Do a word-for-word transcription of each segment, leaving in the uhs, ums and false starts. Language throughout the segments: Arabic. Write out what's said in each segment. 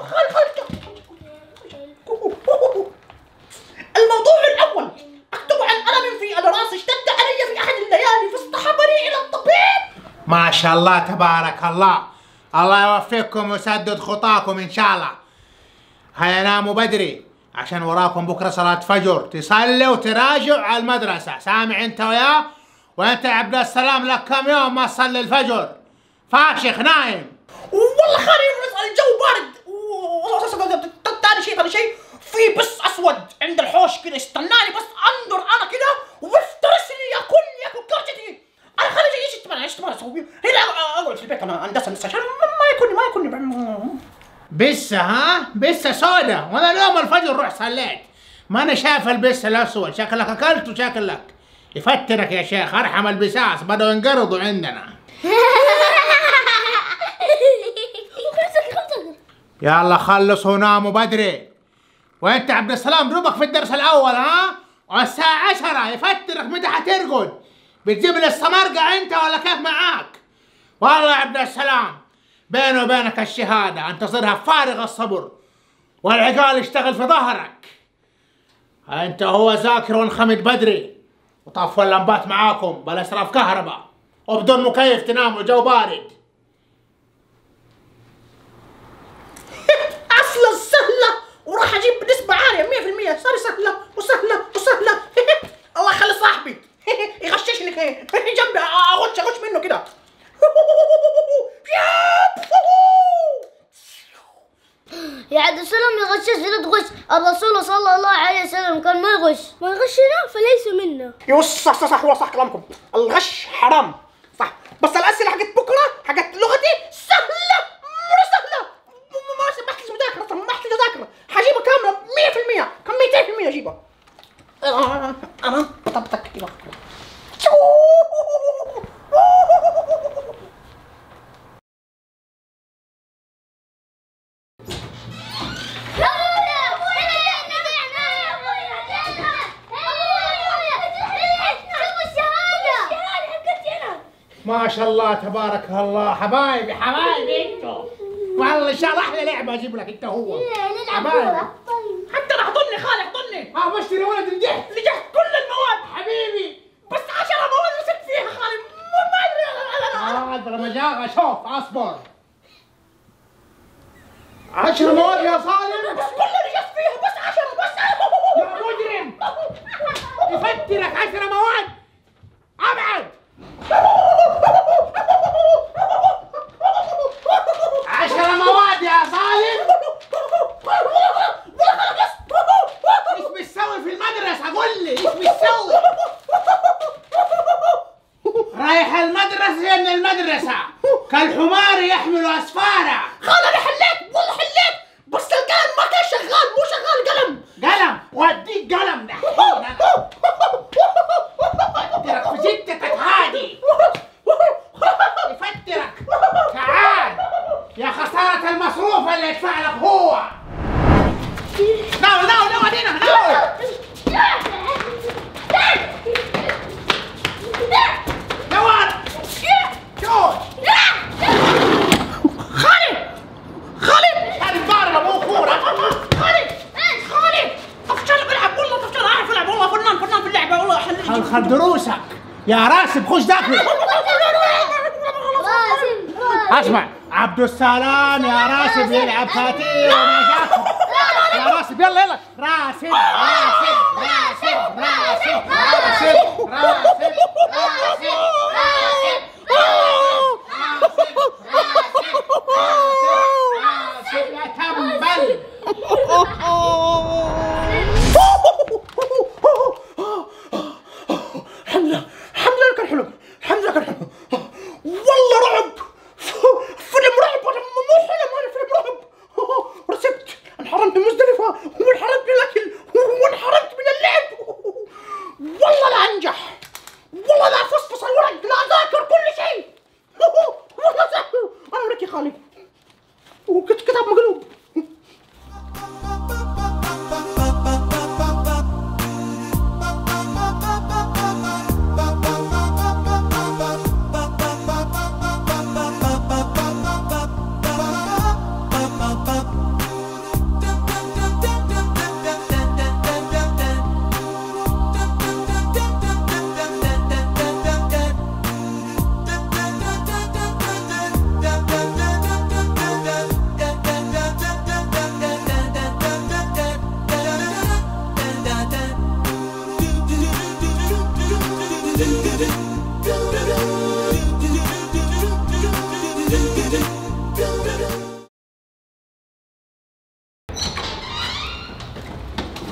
خالي خالي الموضوع الأول أكتب عن ألم في الرأس اشتد علي في أحد الليالي فاصطحبني إلى الطبيب. ما شاء الله تبارك الله، الله يوفقكم ويسدد خطاكم إن شاء الله. هيا ناموا بدري عشان وراكم بكرة صلاة فجر، تصلي وتراجع على المدرسة، سامع أنت وياه؟ وأنت يا عبد السلام لك كم يوم ما تصلي الفجر، فاشخ نايم. والله خالي الجو بارد، ثاني شيء ثاني شيء في بس اسود عند الحوش كذا استناني بس انظر انا كذا وافترسني ياكل ياكل كرشتي. انا خالي ايش تبغى ايش تبغى اسوي؟ هنا اقعد في البيت انا هندسه لسه عشان ما ياكلني ما ياكلني. بسه ها؟ بسه سودا، وانا اليوم الفجر رحت صليت، ما انا شايف البسه الاسود، شكلك اكلت وشكلك يفترك يا شيخ، ارحم البساس بدأوا ينقرضوا عندنا. يلا خلصوا ناموا بدري. وانت عبد السلام دوبك في الدرس الاول ها؟ والساعة عشرة يفترك متى حترقد؟ بتجيب لي السمرقة انت ولا كيف معاك؟ والله يا عبد السلام بيني وبينك الشهادة انتظرها فارغ الصبر، والعقال يشتغل في ظهرك. انت هو ذاكر وانخمد بدري، وطفوا اللمبات معاكم بلا اسراف كهرباء، وبدون مكيف تناموا الجو بارد. اصلا سهله وراح اجيب بنسبه عاليه مية بالمية، صار سهله وسهله وسهله. الله يخلي صاحبي يغششني جنبي اغش اغش منه كده. يا عبد السلام يغشش لا تغش، الرسول صلى الله عليه وسلم كان ما يغش، ما يغشنا فليس منا. يو صح صح صح، هو صح كلامكم، الغش حرام صح، بس الاسئله حقت بكره حقت لغتي سهله مره سهله، ما ما احتاج مذاكره، ما احتاج اذاكر، حجيبها كامله مية بالمية، كم ميتين بالمية اجيبها. انا انا بطبطك كده. ما شاء الله تبارك الله، حبايبي حبايبي انتوا، والله ان شاء الله احلى لعبه اجيب لك انت هو. حبايبي حتى انا احضني خالي احضني. اه بشتري ولد نجحت نجحت كل المواد حبيبي، بس عشرة مواد مسكت فيها خالي، ما ادري. اه البرمجاغه شوف اصبر. عشر مواد يا صالح بس كلها نجحت فيها بس عشرة بس. يا مجرم يفترك عشر مواد، ابعد. عشر مواد يا صالح، ايش بتسوي في المدرسة؟ قول لي ايش بتسوي؟ رايح المدرسة من المدرسة كالحمار يحمل اسفاره. خالي انا حليت والله حليت، بس القلم ما كان شغال، مو شغال قلم. قلم واديك قلم دحين يفترك في جدتك هادي، يفترك. تعال يا خسارة المصروف اللي يدفع لك هو. ناو ناو ناو ادينا ناو. نوار شوف خالي خالي هذه الضاربة مو كورة. خالي خالي افشل العب والله، افشل اعرف العب والله، فنان فنان في اللعبة والله. خل خل دروسك يا راسب، خش ذاكر. اسمع عبد السلام يا راسب يلعب فاتير وما ذاكر. يا راسب يلا يلا راسب راسب راسب راسب راسب راسب راسب راسب يا تنبل. الحمد لله الحمد لله كان حلو، الحمد لله كان حلو. والله رعب، فيلم رعب، مو حلم ولا فيلم رعب. رسبت، انحرمت من مزدلفة وانحرمت من الاكل وانحرمت من اللعب. والله لا انجح، والله لا افصفص الورق، لا اذاكر كل شيء. والله سهل، انا ولك يا خالي وكتاب مقلوب.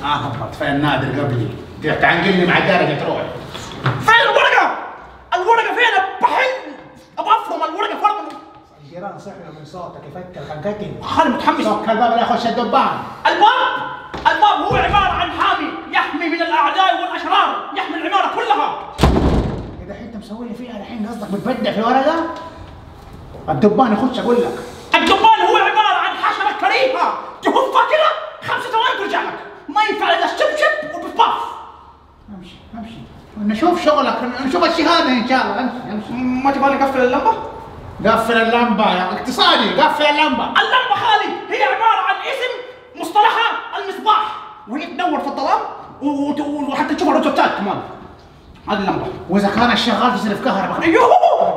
اه هبط فين نادر قبلي؟ تعانقلني مع الدرجه تروح. فين الورقه؟ الورقه فين؟ بحل ابغى افهم الورقه فرق. الجيران صحوا من صوتك يفكر خنقتني. خالي متحمس. فك الباب لا يخش الدبان. الباب الباب هو عباره عن حامي يحمي من الاعداء والاشرار، يحمي العماره كلها. اذا انت مسوي لي فيها الحين قصدك بتبدع في الورقه؟ الدبان يخش اقول لك. الدبان هو عباره عن حشره كريهه تهفها كده خمس ثواني ترجع لك، ما ينفع الا الشبشب وبالباف. امشي امشي نشوف شغلك، نشوف الشهاده ان شاء الله. امشي امشي. ما تبغى نقفل اللمبه؟ قفل اللمبه يا اقتصادي، قفل اللمبه. اللمبه خالي هي عباره عن اسم مصطلحها المصباح، وهي تنور في الظلام وحتى تشوف الروتوتات كمان. هذه اللمبه. واذا كان الشغال تصرف كهرباء. ايوه.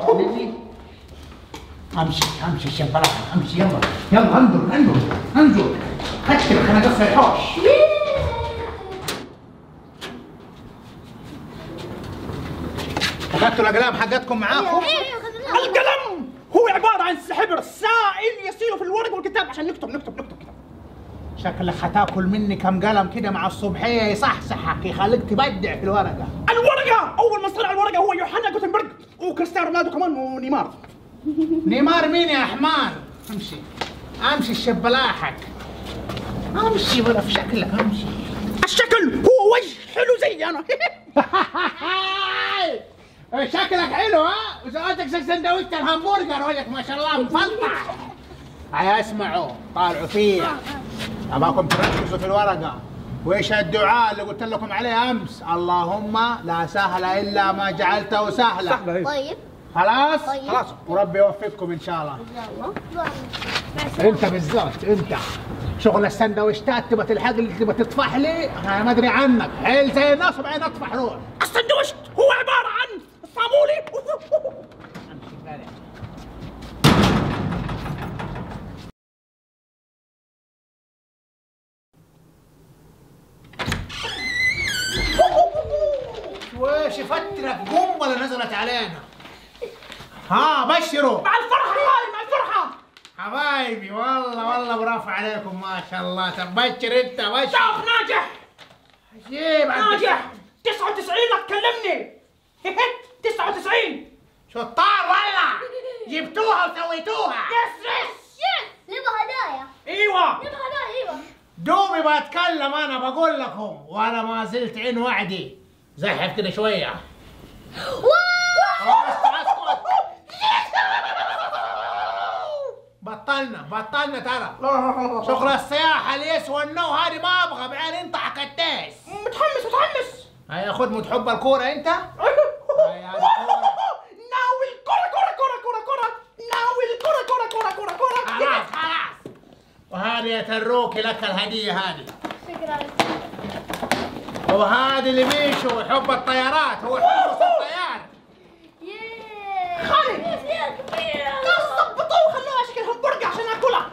امشي امشي الشبلاحه امشي يلا يلا انظر انظر انظر كتبك انا اقفل الحوش. اخذتوا الاقلام حقتكم معاكم؟ القلم هو عباره عن حبر سائل يسيل في الورق والكتاب عشان نكتب نكتب نكتب كده. شكلك حتاكل مني كم قلم كده مع الصبحيه يصحصحك يخليك تبدع في الورقه. الورقه اول من صنع الورقه هو يوحنا جوتنبرغ وكريستيانو رونالدو كمان ونيمار. نيمار مين يا حمار؟ امشي امشي الشبلاحك امشي ولا في شكلك امشي. الشكل هو وجه حلو زي انا. شكلك حلو ها؟ وسويتك زي سندوتش الهمبرجر وجهك ما شاء الله مفلطح. هيا اسمعوا طالعوا فيا اباكم تركزوا في الورقه. وايش الدعاء اللي قلت لكم عليه امس؟ اللهم لا سهل الا ما جعلته سهلا. طيب خلاص؟ طيب. خلاص وربي يوفقكم ان شاء الله. انت بالذات انت شغل السندوتشات تبى تلحق لي تبى تطفح لي انا ما ادري عنك. حيل زي الناس وبعدين اطفح روح. السندوتش هو عباره عن صامولي. ويش يفترك قنبله نزلت علينا. ها بشروا مع الفرحه هاي مع الفرحه. حبايبي والله والله برافو عليكم ما شاء الله. تبشر انت بشر. شوف ناجح عجيب ناجح. تسعة وتسعين لا تكلمني. تسعة وتسعين شطار والله. جبتوها وسويتوها. يس يس يس. نبغى هدايا. ايوه نبغى هدايا. ايوه. دوبي بتكلم انا بقول لكم وانا ما زلت عين وعدي. زحف كده شويه. بطلنا بطلنا ترى. شغل السياحه اللي يسوى النو هذه ما ابغى بعدين انطح كتاس. متحمس متحمس. هيا خذ متحب الكوره انت. ناوي الكرة كرة كرة كرة كرة. ناوي الكرة كرة كرة كرة كرة. خلاص خلاص. وهذه يا تروكي لك الهديه هذه. شكرا. وهذا اللي بيشو يحب الطيارات هو يحب الطيار. ياه. خالد. يا كبيرة. ظبطوه وخلوها شكل همبرجر عشان اكلها.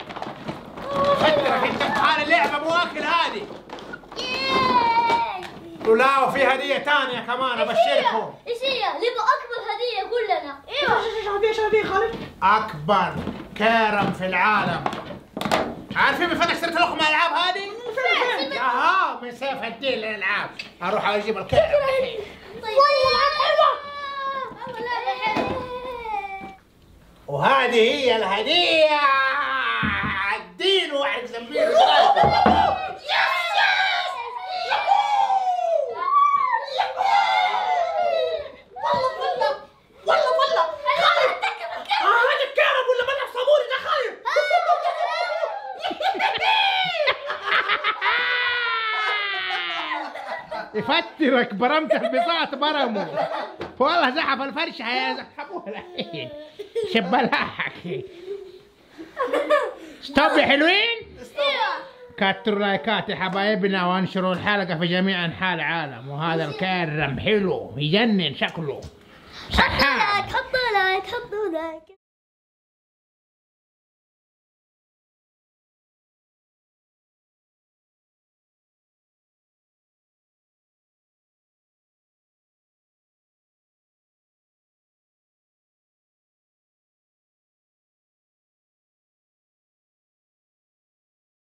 فكرك انت هذه اللعبه مو اكل هذه. ياه. ولا وفي هديه ثانيه كمان ابشركم. ايش هي؟ نبغى اكبر هدية كلنا. ايوه. ايش هذه ايش هذه خالد؟ اكبر كرم في العالم. عارفين من فين اشتريت لكم الالعاب هذه؟ فين؟ اها من سيف الدين للالعاب. اروح اجيب الكرم. طيب. والله حلوة. وهذه هي الهديه. الدين واحد زنبيل. يفترك برمت البساط برموا والله زحف الفرشه يا زحفوها الحين. شبلاحك ستوب يا حلوين. كتروا لايكات يا حبايبنا وانشروا الحلقه في جميع انحاء العالم. وهذا الكرم حلو يجنن شكله. حطوا لايك حطوا لايك حطوا لايك.